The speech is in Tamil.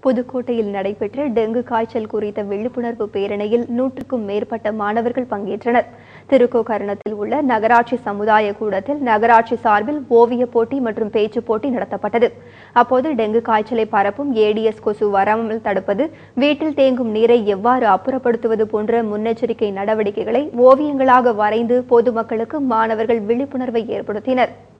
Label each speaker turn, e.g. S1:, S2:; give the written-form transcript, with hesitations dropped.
S1: புதுக்கோட்டையில் நடைபெற்ற டெங்கு காய்ச்சல் குறித்த விழிப்புணர்வு பேரணியில் 100க்கும் மேற்பட்ட மாணவர்கள் பங்கேற்றனர். திருக்கோகரணத்தில் உள்ள நகராட்சி சமுதாய கூடத்தில் நகராட்சி சார்பில் ஓவிய போட்டி மற்றும் பேச்சு போட்டி நடத்தப்பட்டது. அப்போது டெங்கு காய்ச்சலை பரப்பும் ஏடிஎஸ் கொசு வராமல் தடுப்பது, வீட்டில் தேங்கும் நீரை எவ்வாறு அப்புறப்படுத்துவது போன்ற முன்னெச்சரிக்கை நடவடிக்கைகளை ஓவியங்களாக வரைந்து பொதுமக்களுக்கு மாணவர்கள் விழிப்புணர்வை ஏற்படுத்தினர்.